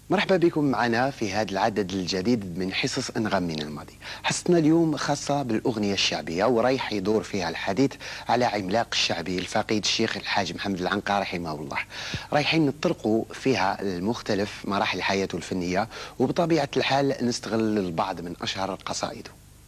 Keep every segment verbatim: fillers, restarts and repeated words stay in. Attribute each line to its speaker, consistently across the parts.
Speaker 1: مرحبا بكم معنا في هذا العدد الجديد من حصص أنغام من الماضي. حصتنا اليوم خاصة بالأغنية الشعبية، ورايح يدور فيها الحديث على عملاق الشعبي الفقيد الشيخ الحاج محمد العنقا رحمه الله. رايحين نطرقوا فيها المختلف مراحل حياته الفنية، وبطبيعة الحال نستغل البعض من أشهر قصائده.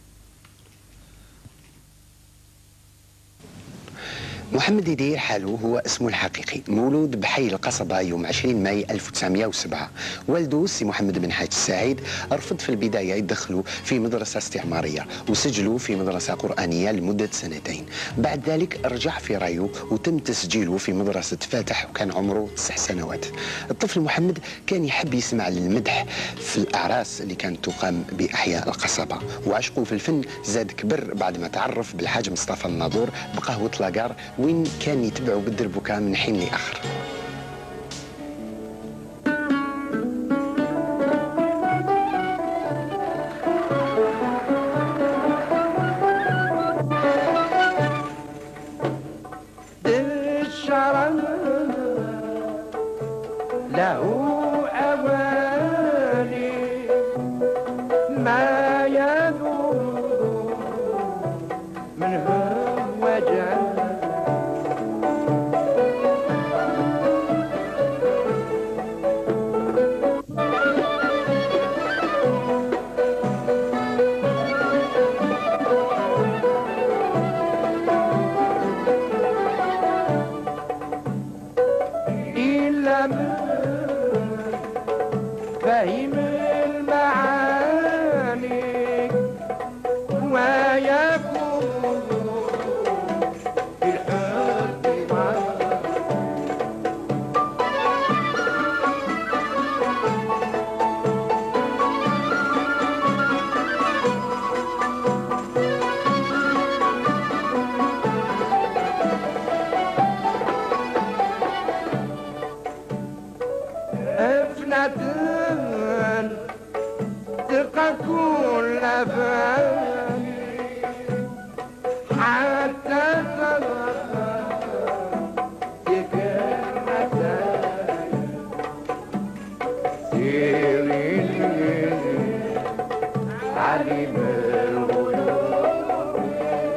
Speaker 1: محمد يدير حاله هو اسمه الحقيقي، مولود بحي القصبة يوم عشرين ماي ألف وتسعمائة وسبعة. والده سي محمد بن حاج السعيد رفض في البداية يدخلوا في مدرسة استعمارية، وسجلوا في مدرسة قرآنية لمدة سنتين. بعد ذلك رجع في رايه وتم تسجيله في مدرسة فاتح، وكان عمره تسع سنوات. الطفل محمد كان يحب يسمع للمدح في الأعراس اللي كانت تقام بأحياء القصبة، وعشقه في الفن زاد كبر بعد ما تعرف بالحاج مصطفى الناظور بقهوة لاقار، وين كان يتبعوا بالدربكة من حين لآخر.
Speaker 2: له أواني ما يذوب منهم وجه إلا من فهم المعاني ويكون في الحب أفنة تلقى كل فاني حتى تلقى تلك المسايا سيري علم الغيوب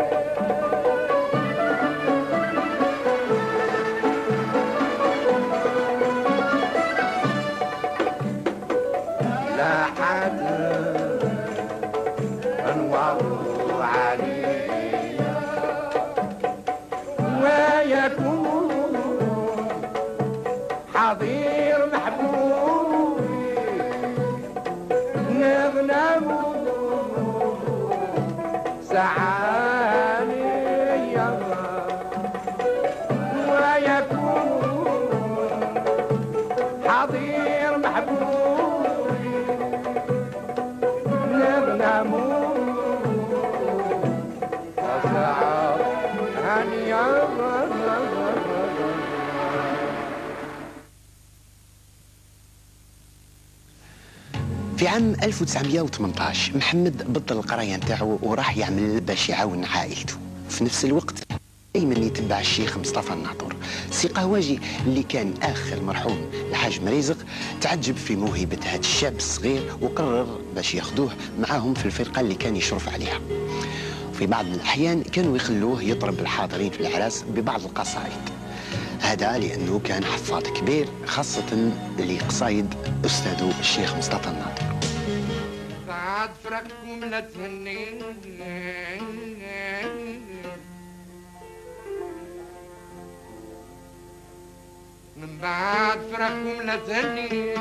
Speaker 2: لا حد أنوار عليه ويكون حضير محبوبي نغنم سعاني ويكون حضير محبوبي نغنم وسعى هنيا.
Speaker 1: في عام ألف وتسعمائة وثمانية عشر محمد بطل القرايه نتاعو وراح يعمل باش يعاون عائلته. في نفس الوقت دائما يتبع الشيخ مصطفى الناظور، سي قهواجي اللي كان اخر مرحوم الحاج مريزق تعجب في موهبه هذا الشاب الصغير، وقرر باش ياخذوه معاهم في الفرقه اللي كان يشرف عليها. في بعض الاحيان كانوا يخلوه يطرب الحاضرين في الاعراس ببعض القصائد، هذا لانه كان حفاظ كبير خاصه لقصايد استاذه الشيخ مصطفى الناظور.
Speaker 2: بعد فرقكم لا تهني من بعد فرقكم لا تهني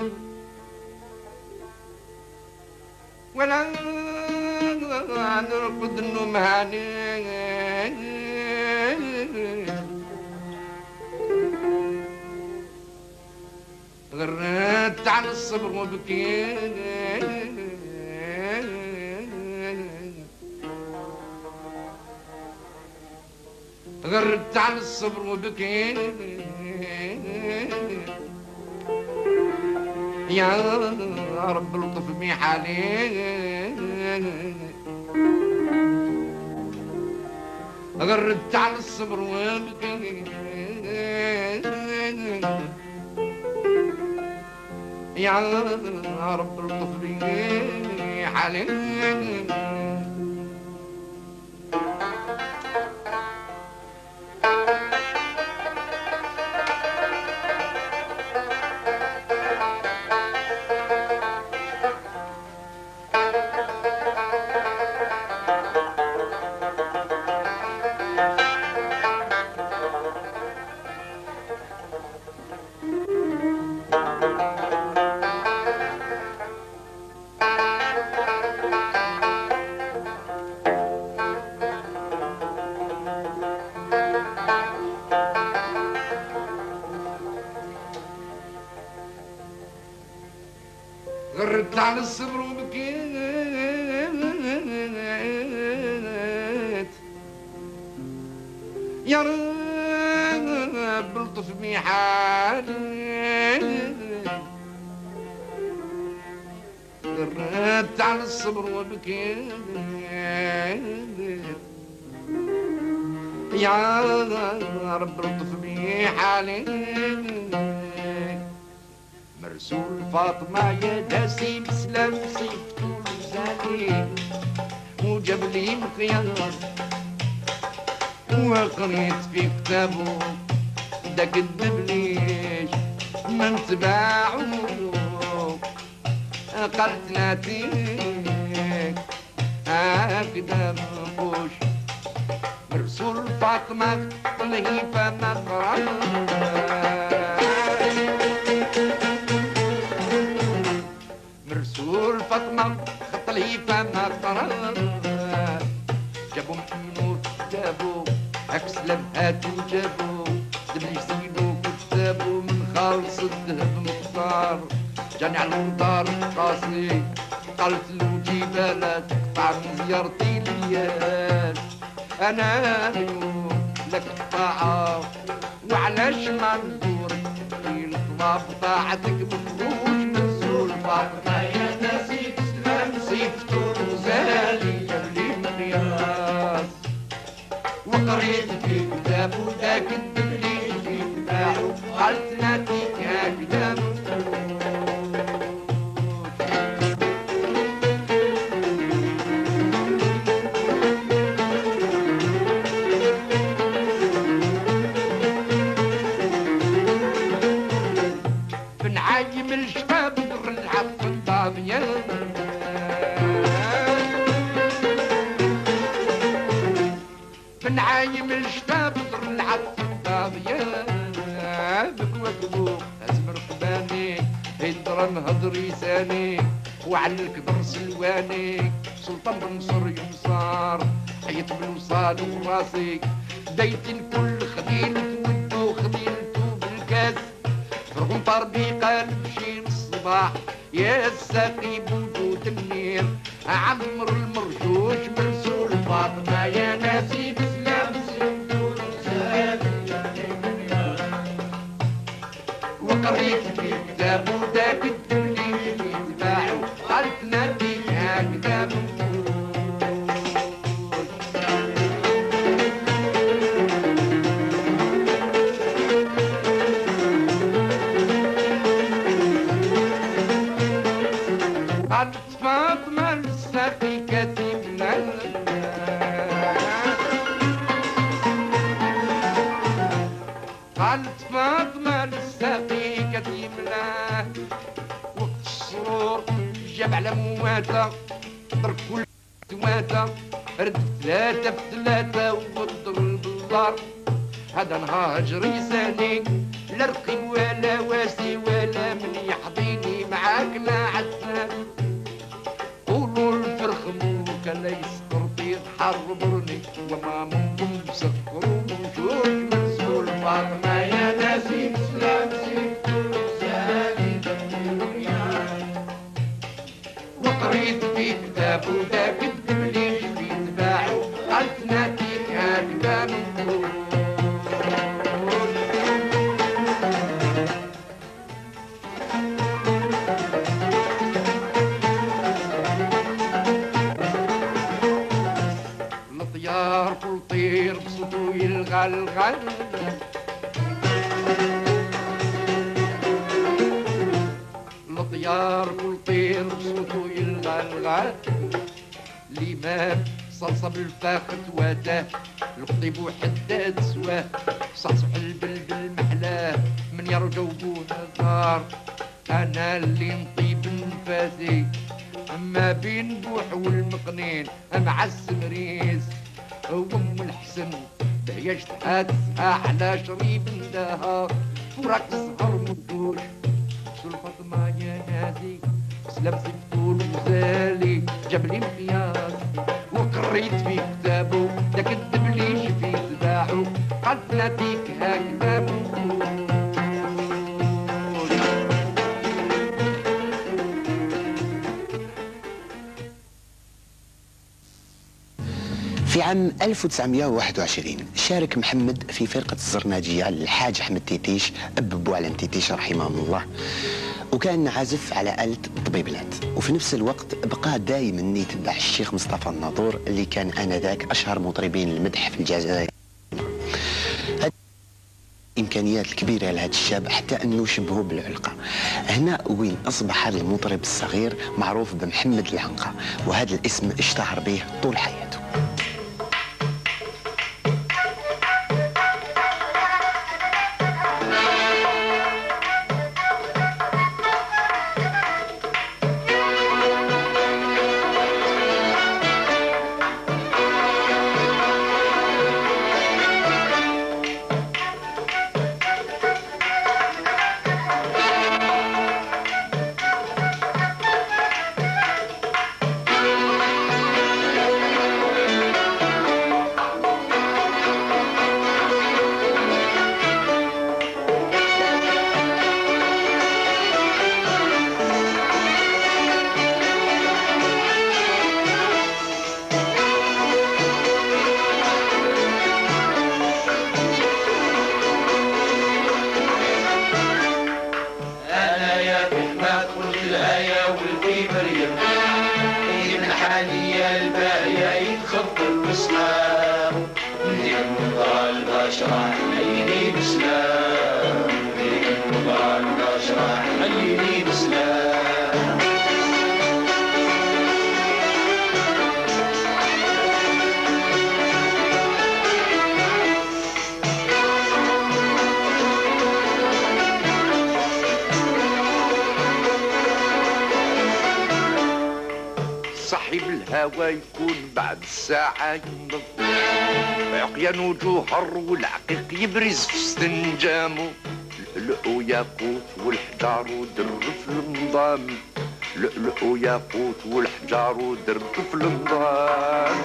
Speaker 2: ولا نرقد النوم هاني غردت عن الصبر وبكيت غردت عن الصبر وبكيت يا رب لطف بي حالي غردت عن الصبر وبكيت يا رب الطف بي حالي. غردت على الصبر وبكيت يا رب الطف بي حالي. غردت على الصبر وبكيت يا رب الطف بي حالي. مرسول فاطمة يا داسي بسلام صيفته لساني وجاب لي مخيار وقريت في كتابه داك الدبليش ما نتباعو قالت ناتيك هكذا مفوش. مرسول فاطمة طليفة مقرار مرسول فاطمة خط لي فما قرار جابوا محمود جابوا عكس لمهاتو جابوا دبلي سيدو كتابو من خالص الذهب مختار. جاني على المدار راسي قالت له جبالك قطع من زيارتي ليال انا اليوم لك قطاعة وعلاش ما ندور في الطلاب طاعتك مفروش. مرسول فاطمة يا ناسي تسلم صيفته وزالي جابلي مقياس وقريت في كتابه ذاك الدبلي في تباعه قالت ناتيك هكذا بنعايم الشباب در العب الضابية بنعايم الشباب در العب الضابية بك وكبو ازمر قباني هيدرا نهضر لساني وعلك درس الواني سلطان بنصر يمصار حيط بالوصال وراسي ديت الكل خديلت ودو خديلتو بالكاس فرغم طربي قلب شي الصباح يا الساقي بوجود النير عمر المرجوش. مرسول فاطمة يا ناسي بسلام سندور وقريت في كتابه ذاك الدبلي في تباعه قالت ناديك هكذا قالت فاطمة لسه في كتيبنا قالت فاطمة لسه في كتيبنا وقت السرور جاب على مواتا ضرب كل مواتا رد ثلاثة في ثلاثة وضرب بالدار. هذا نهار لساني لا رقيب ولا واسي ولا من يحضيني معاك لا عسان قولوا الفرخ موك لا يسكر في حربرني وما منكم بسكروا وشوش. مرسول فاطمة يا ناسي بسلام سيفتو سالي وقريت في كتابه ذاك الدبليش في تباعه قالت ناتيك هكذا مفروض. الطيار كل طير بصوتو يلغلغل طيار كل طير بصوتو يلغى الإمام صلصة بالفاخت واتاه القطيب وحداد سواه صحصح البلبل محلاه من يرجو بونا دار أنا اللي نطيب نفاسي أما بين بوح والمقنين مع السمريس وأم الحسن بهياش تحاتها على شريب نداها وراك تسهر مدوش الفاطمة يا نادي سلام سيفتول وزالي جاب لي مقياس وقريت في كتابه دا كدب ليش في تباعه قال فيك هكذا منقول.
Speaker 1: في عام ألف وتسعمائة وواحد وعشرين شارك محمد في فرقة الزرناجية للحاج أحمد تيتيش أب بوعلم تيتيش رحمه الله، وكان عازف على آلة الطبيبلات، وفي نفس الوقت بقى دائما يتبع الشيخ مصطفى الناظور اللي كان آنذاك أشهر مطربين المدح في الجزائر. الإمكانيات الكبيرة لهذا الشاب حتى أنه شبهه بالعلقة. هنا وين أصبح هذا المطرب الصغير معروف بمحمد العنقة، وهذا الاسم اشتهر به طول حياته.
Speaker 2: صاحب الهوى يكون بعد الساعة ينضب عقيان وجوهر والعقيق يبرز في استنجامه لؤلؤ وياقوت والحجار ودر في النظام لؤلؤ وياقوت والحجار ودر في النظام.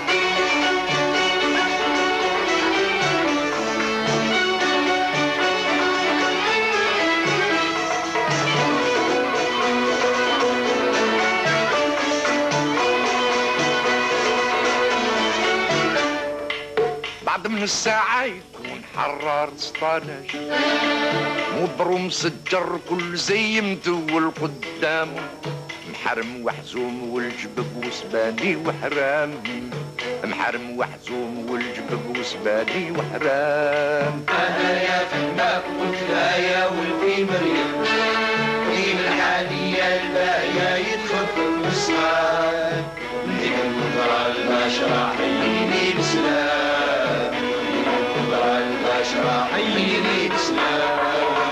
Speaker 2: بعد من الساعة يكون حرار سطاناش مبرو مسجر كل زي مدول قدامه محرم وحزوم والجبب وسباني وحرام محرم وحزوم والجبب وسباني وحرام.
Speaker 3: أنا يا فهمك قلت لا يا ولدي مريم قيم الحالية الباقية يتخفف مسخان نديك النظرة المشرح يلي بسلام النظرة المشرح يلي بسلام.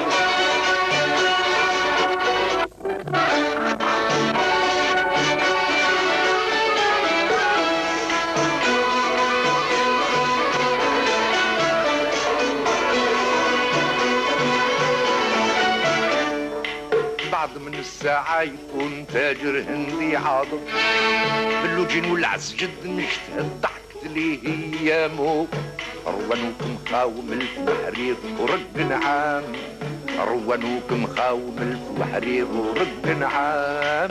Speaker 2: بعد من الساعة يكون تاجر هندي عاضر باللوجين والعسجد مشتهى ضحكت ليه ايامه روانوك مخاوم الف وحرير ورق نعام روانوك مخاوم الف وحرير ورق نعام.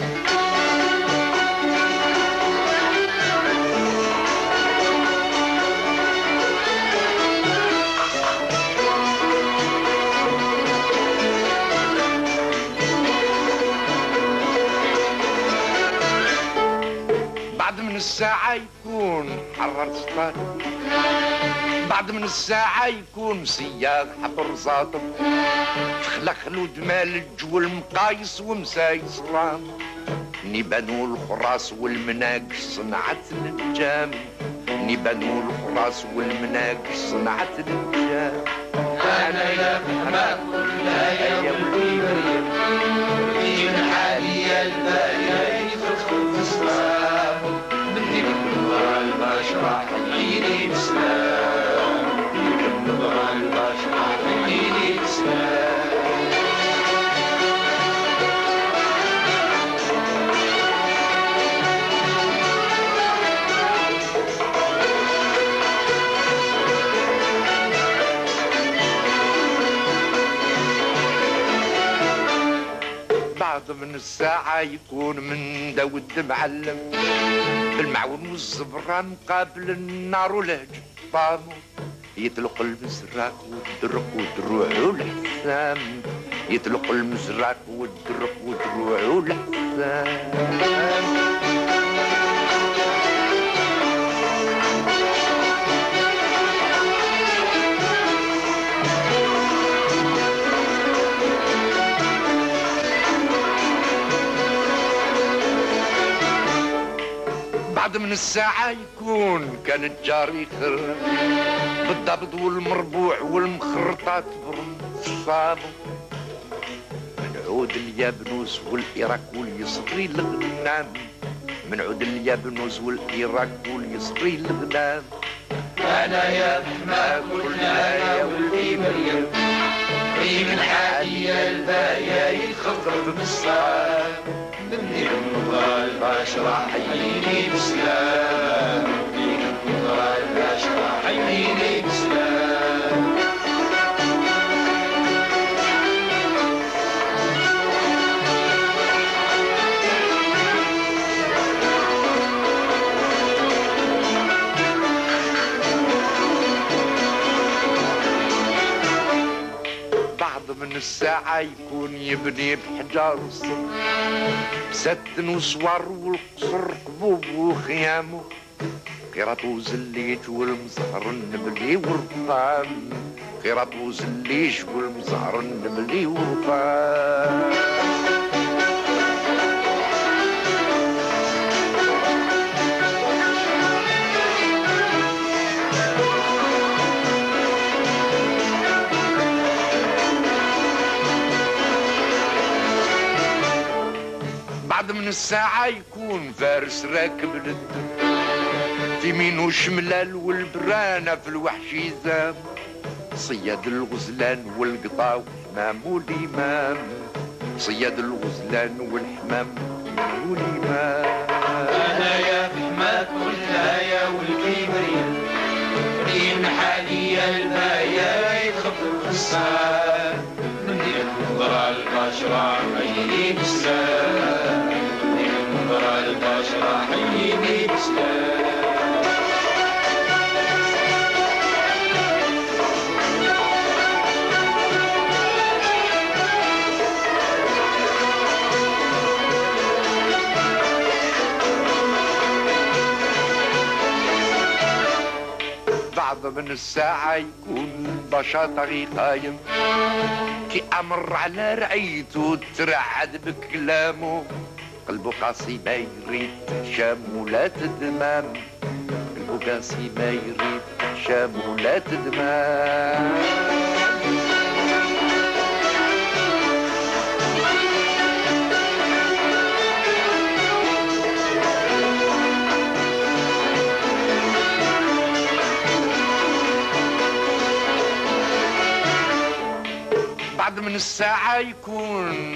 Speaker 2: بعد من الساعة يكون حرر سطان بعد من الساعة يكون سياق حبر زاطر تخلق خلود مالج والمقايس ومسايس رام نبانو الخراس والمناقش صنعت النجام نبانو الخراس والمناقش صنعت النجام
Speaker 3: أنا يا محمد كلها يا ولدي مريم في الحالية الباقية يدخل في الصلاة مني بالنظرة البشرة حييني بسلام مني بالنظرة البشرة حييني بسلام
Speaker 2: بعد من الساعة يكون من داود معلم بالمعون والزبران مقابل النار والهج طامو يطلق المزراك والدرق والدروع والحسام يطلق المزراك والدرق والدروع والحسام بعد من الساعة يكون كان الجار يخر بالضبط والمربوع والمخرطات بالصابو من عود اليابنوس والإراك واليصري الغنام من عود اليابنوس والإراك واليصري الغنام
Speaker 3: أنا يا محمد كلها يا ولدي مريم في من حالية الباقية يتخفف بالصلاة مني بالنظرة البشرة حييني بسلام مني بالنظرة البشرة حييني بسلام
Speaker 2: من الساعة يكون يبني بحجار الصف ستن وصور والقصر قبوب وخيامه قراطو زليج والمزهر النبلي ورفان قراطو زليج والمزهر النبلي ورفان بعد من الساعة يكون فارس راكب للدم في مينو شملال والبرانة في الوحش يزام صياد الغزلان والقطا والحمام والإمام صياد الغزلان والحمام والإمام
Speaker 3: أنا يا محمد كلها يا ولدي مريم ريم حالية الباقية يتخفف الصلاة مني النظرة البشرة حييني بسلام مني النظرة البشرة حييني بسلام
Speaker 2: بعد من الساعة يكون بشاطري قايم كي أمر على رعيته ترعد بكلامه قلبه قاسي ما يريد شام ولا تدمام قلبه قاسي ما يريد شام ولا تدمام بعد من الساعة يكون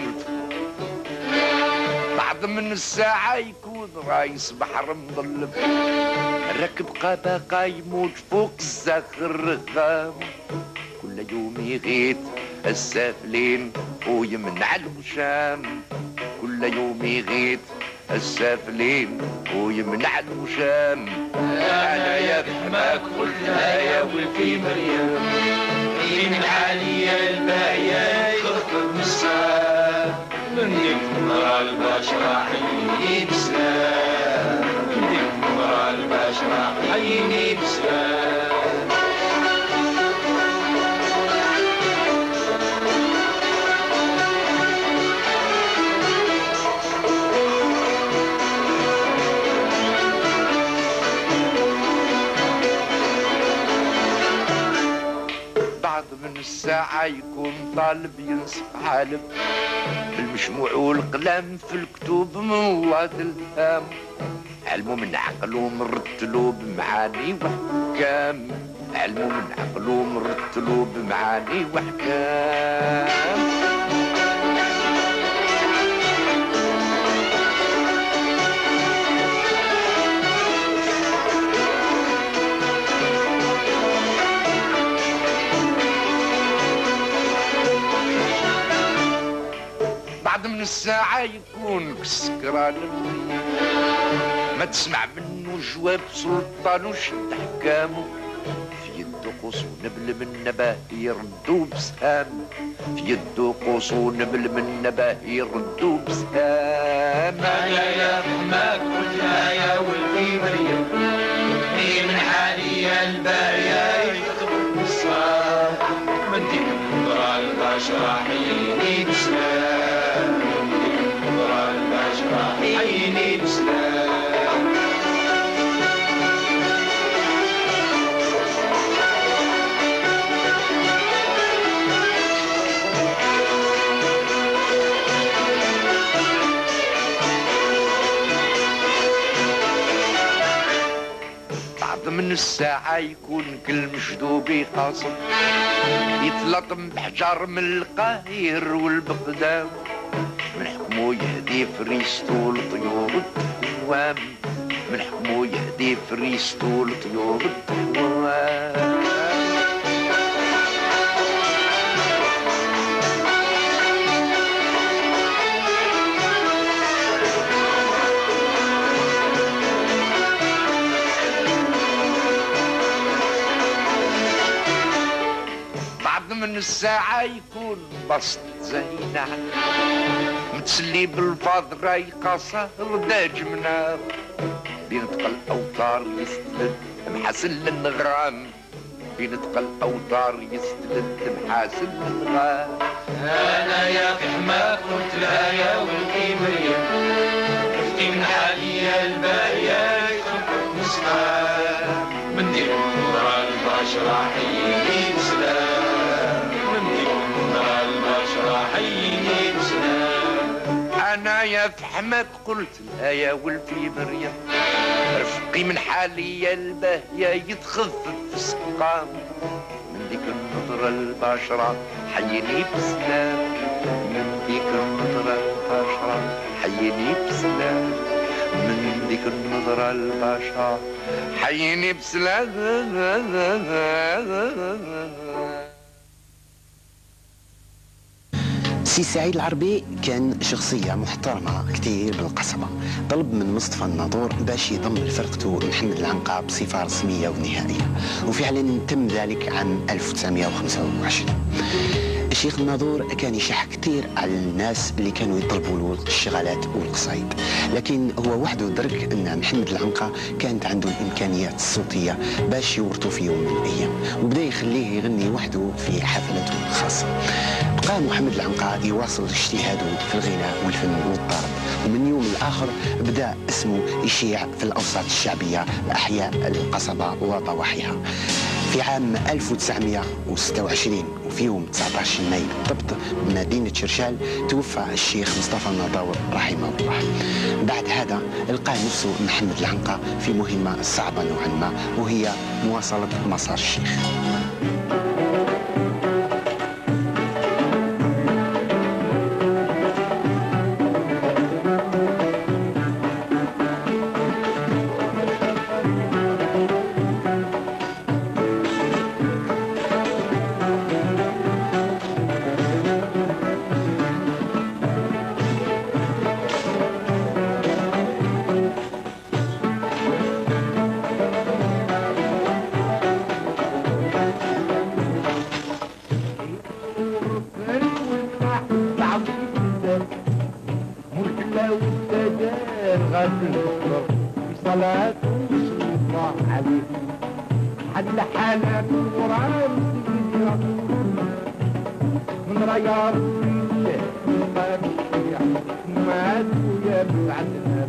Speaker 2: بعد من الساعة يكون رايس بحر مظلم ركب قابا قايموج فوق الزخر غام كل يوم يغيث السافلين ويمنع الوشام كل يوم يغيث السافلين ويمنع الوشام
Speaker 3: أنا يا بحماك قلتها يا ولدي مريم من العالية الباقية يخفف الصلاة منك مرة البشرة حييني بسلام منك مرة البشرة حييني بسلام
Speaker 2: الساعة يكون طالب ينسق عالم بالمجموع والقلم في الكتب من الله الهام علموا من عقله مرتلوا بمعاني وحكام علموا من عقله مرتلوا بمعاني وحكام بعد من الساعة يكون سكران ما تسمع منه جواب سلطان وشد حكامه في يده قوس ونبل من نباه يردو بسهام في يده قوس ونبل من نباه يردو بسهام
Speaker 3: أنا يا حماك قلتها يا ولدي مريم هي من حالي الباية يخبر بالصار من ديك النظرة البشرة حيني بسلام من ديك النظرة البشرة حيني بسلام
Speaker 2: من الساعة يكون كل مجدوب يقاصم يتلطم بحجر من القاهر والبغداد من حكمو يهدي فريستو لطيور الدوام من حكمو يهدي فريستو لطيور الدوام من الساعة يكون بسط زينة متسلي بالفاضرة يقصر داج منار بينتقل الأوتار يستلد محاسن للنغرام بينتقل الأوتار يستلد محاسن للنغرام
Speaker 3: أنا يا في حماك قلت لها يا ولدي مريم شفتي من حالي الباية يخبط مسمار من ديك النظرة البشرة حيني بسلام
Speaker 2: أنا يا فحمك قلت لها يا ولدي مريم رفقي من حالي الباهية يتخفف في السقام من ديك النظرة البشرة حيني بسلام من ديك النظرة البشرة حيني بسلام من ديك النظرة البشرة حيني بسلام.
Speaker 1: سي سعيد العربي كان شخصية محترمة كثير بالقصبة. طلب من مصطفى الناظور باش يضم لفرقته محمد العنقا بصفة رسمية ونهائية، وفعلا تم ذلك عام ألف وتسعمائة وخمسة وعشرين. الشيخ الناظور كان يشح كثير على الناس اللي كانوا يطلبوا له الشغالات والقصايد، لكن هو وحده درك ان محمد العنقا كانت عنده الامكانيات الصوتيه باش يورطوا في يوم من الايام، وبدا يخليه يغني وحده في حفلاته الخاصه. بقى محمد العنقا يواصل اجتهاده في الغناء والفن والطرب، ومن يوم الاخر بدا اسمه يشيع في الاوساط الشعبيه باحياء القصبه وضواحيها. في عام ألف وتسعمائة وستة وعشرين وفي يوم تسعة عشر ماي بالضبط بمدينة شرشال توفى الشيخ مصطفى الناظور رحمه الله. بعد هذا لقى نفسه محمد العنقا في مهمة صعبة نوعا ما، وهي مواصلة مسار الشيخ.
Speaker 2: صلاة الله عليه حل حالات القرآن من رياض الله ما بشيع ما يا بعدنا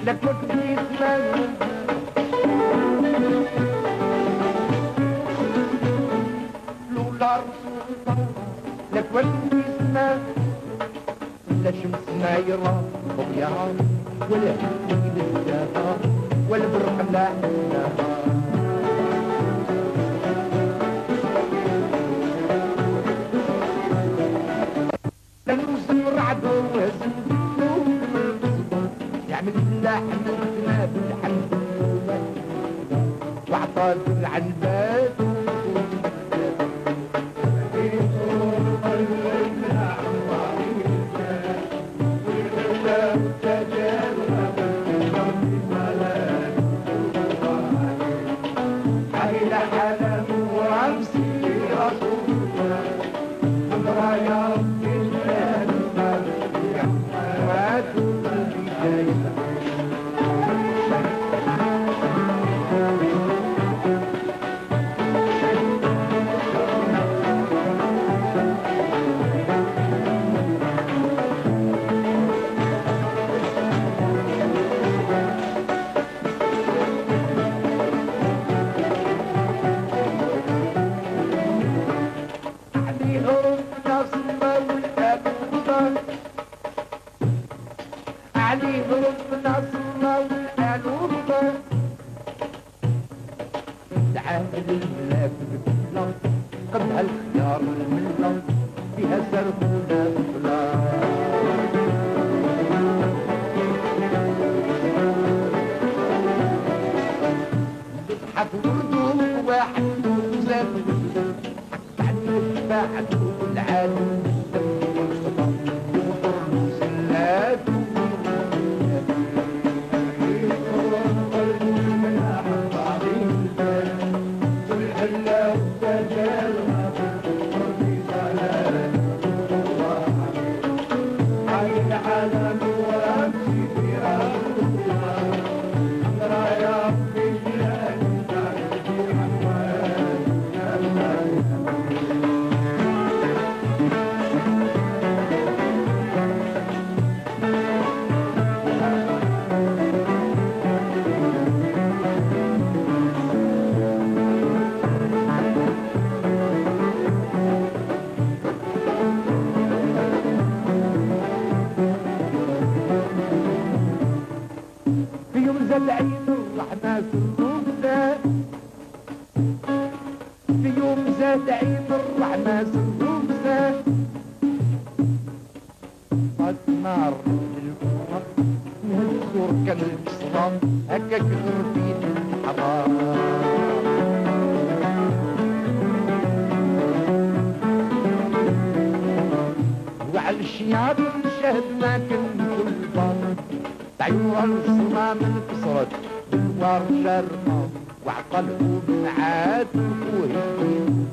Speaker 2: لك وكبي زمان لولا رسول الله لك وكبي زمان لا شمس نايرة ضياء ولا ليل الشفا ولا برق لا لنوزن رعد وهزن يعمل اللحم الجناب الحمد وعطى العنبات قبلها الخيار الملة فيها سربونة فلا تضحك وردو واحد وزاد عنه بعد العالم العين الرحمة سروقنا في يوم زاد عين الرحمة سروقنا قد نار للفرق نهزور كان الكسرة هكاك غربين الحرام وعلى الشياط الشهد ما كان كل باطل عيوها الصمام انكسرت بالوار شرقة وعقلهم عاد وهيين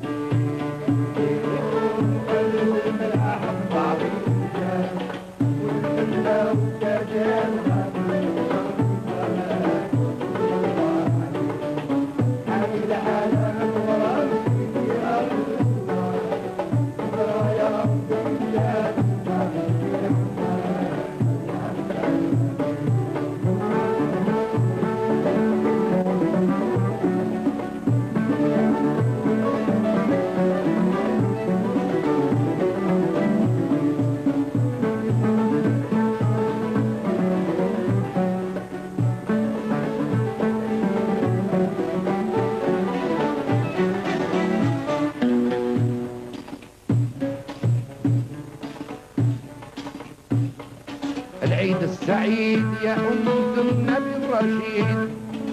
Speaker 2: العيد السعيد يا أمة النبي الرشيد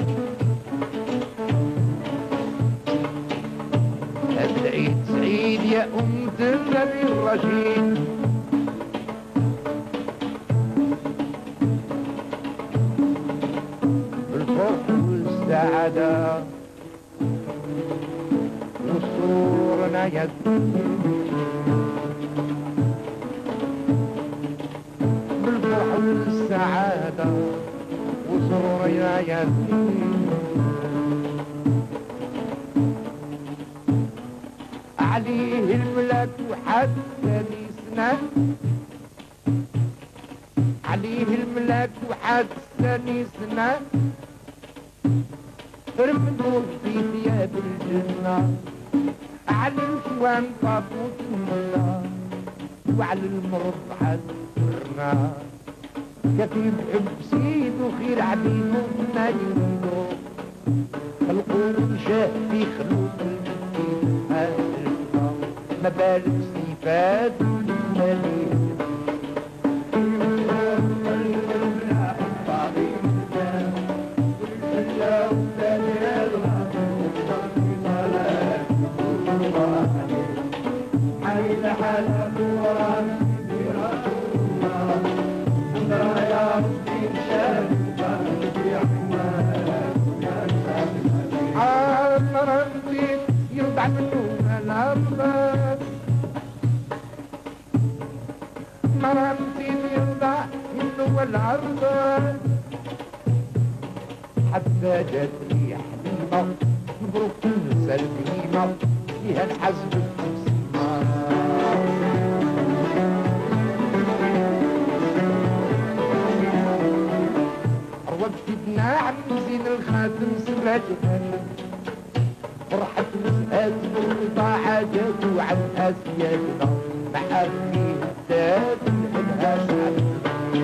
Speaker 2: هذا العيد سعيد يا أمة النبي الرشيد بالفرح والسعادة والسرور نجد السعادة وسرور يا ياسين عليه الملك وحتى نسنا عليه الملاك وحاد ثاني سنة رمدوه في ثياب الجنة على الكوان طابوت النار وعلى المرض حسرنا كتيب حب سيدو خير عبيدو ما يريدو خلقو شاه في خلوق المسكين هاجرنا ما بالك صفات المليك يرضع منه الأرض مرمتي يرضع منه الأرض حتى جت ريح حليمة مبروك تنسى الكليمة فيها الحزب التسمى روبتنا عم زين الخاتم سراجها فرحة مسأت مرضى حاجات وعن أسيادنا محبين الداد نحبها شعبنا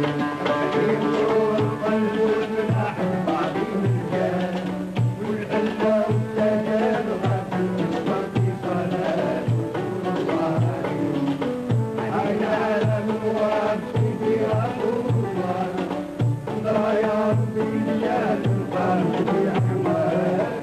Speaker 2: والقلب والجناح بعضهم الجان والقلب والتجال غافل في صلاة الله حي على الواد في رسول الله قدر يا ربي رجال القلب في أحوال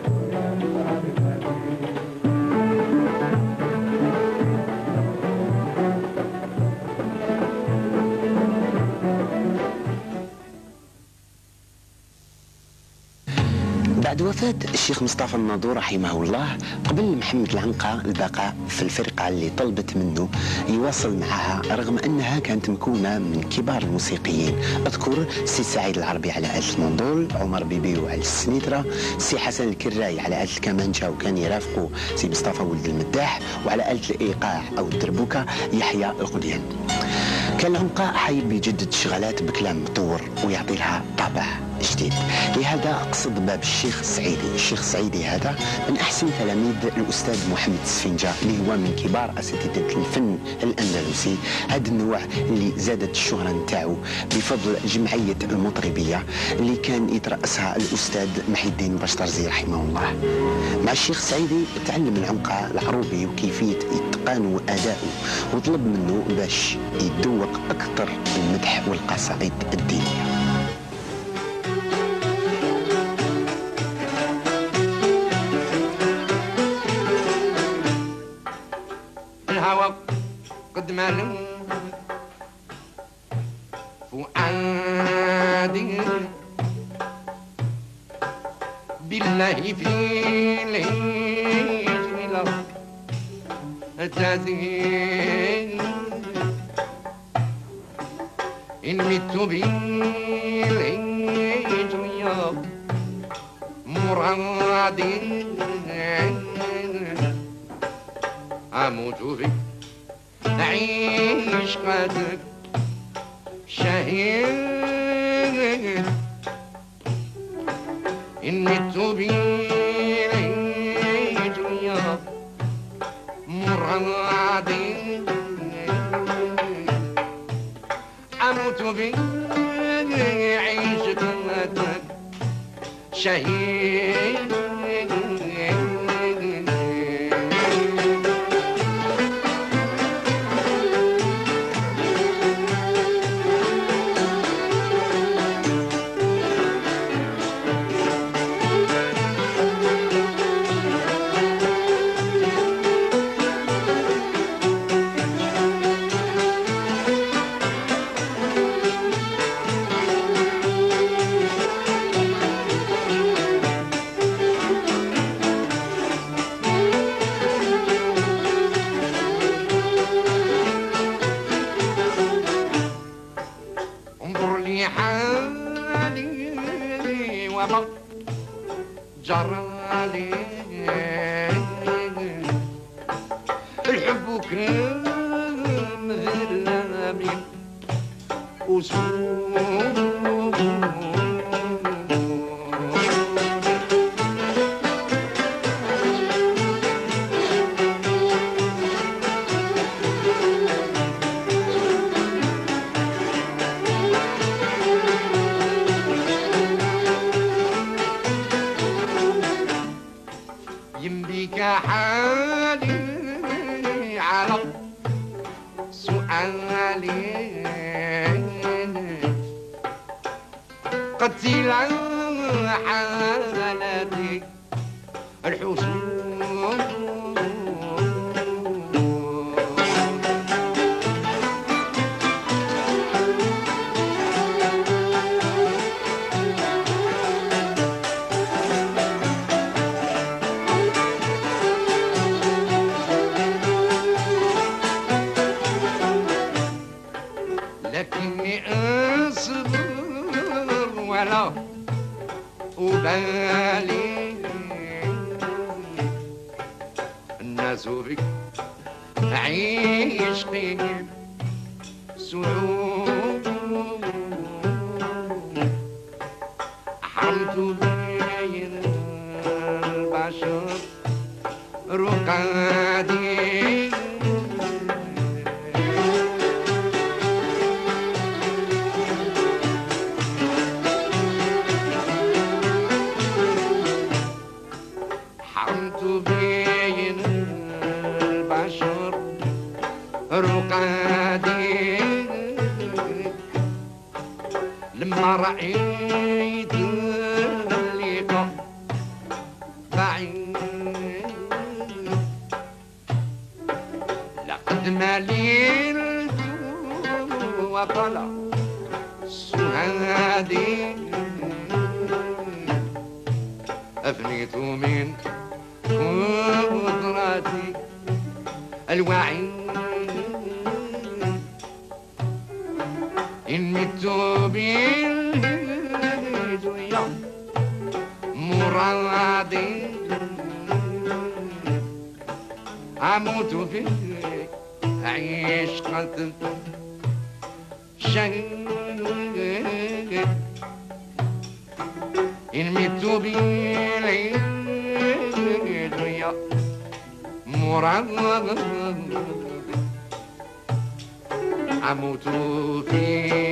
Speaker 1: بعد وفاة الشيخ مصطفى الناظور رحمه الله قبل محمد العنقا البقاء في الفرقة اللي طلبت منه يواصل معها رغم أنها كانت مكونة من كبار الموسيقيين. أذكر سي سعيد العربي على آلة المندول، عمر بيبيو على السنيدرة، سي حسن الكراي على آلة الكمانجة وكان يرافقه سي مصطفى ولد المداح، وعلى آلة الإيقاع أو الدربوكة يحيى القديان. كان العنقا حيب يجدد الشغلات بكلام مطور ويعطي لها طابع جديد. لهذا أقصد باب الشيخ السعيدي. الشيخ السعيدي هذا من أحسن تلاميذ الأستاذ محمد السفنجة اللي هو من كبار أساتذة الفن الأندلسي. هذا النوع اللي زادت الشهرة نتاعو بفضل جمعية المطربية اللي كان يترأسها الأستاذ محي الدين بشترزي رحمه الله. مع الشيخ السعيدي تعلم العنقا العروبي وكيفية إتقان أدائه وطلب منه باش يتذوق أكثر المدح والقصائد الدينية.
Speaker 2: الهوى قد مالو فؤادي بالله في الهجر تزيد إن مت بالهجر يا مرادي أموت بك أعيش قدك شهيد إن مت بالهجر يا مرادي أموت بك أعيش قدك شهيد جرالي الحب كرم ذلامي أسود يمليك حالي على سؤالي قتل حالتي الحسود لكني أصبر ولا أبالي الناس بك عشقي سعود حرمت بين البشر رقادي بين البشر رقادي لما رأيت اللقاء بعيد لقد مليت وطلع سهادي أفنيت من قدراتي الوعي إن مت بالهدوية مرادي أموت في عشقة شهيد إن مت بالهدوية مراد أموت في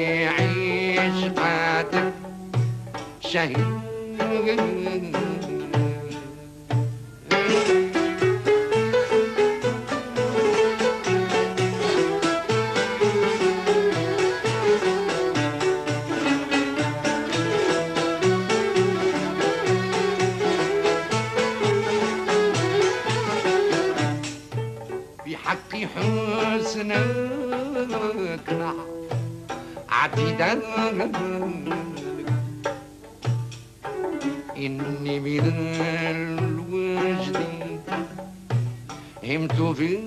Speaker 2: عشقة شهيد بحق حسنك عتيدا إني من الوجد همت في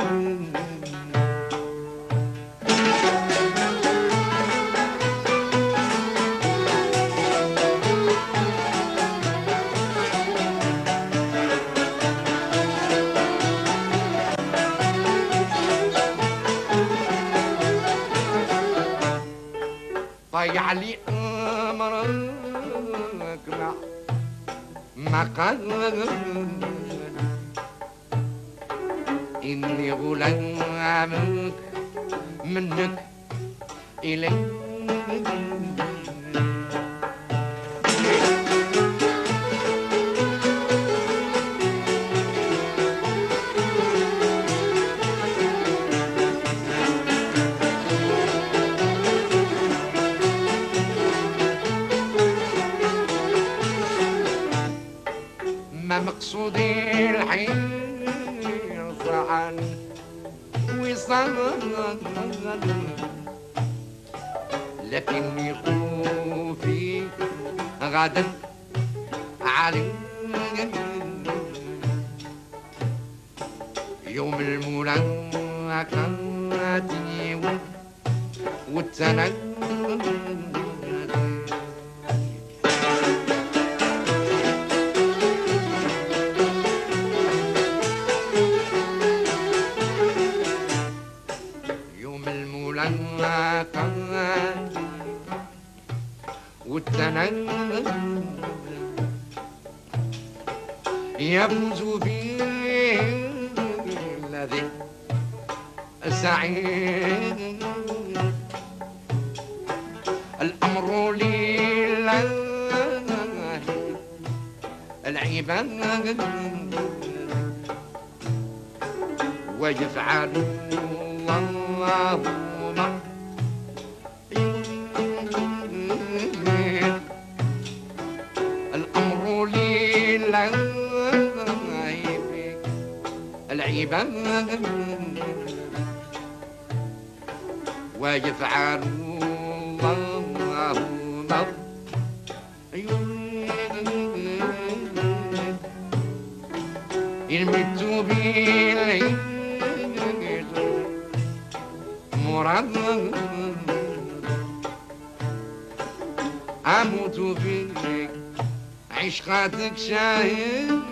Speaker 2: ضيع لي أمرك مع مقال إني غلامك منك إليك ما مقصودي الحرص عن وصال لكني خوفي غدا علي يوم الملاقات والتناد يوم الملاقات يفوز في الذي سعيد الأمر لله العباد ويفعل الله ما يريد الأمر لله العباد ويفعل الله ما يريد إن مت بالعيد مراد أموت فيك عشقاتك شاهد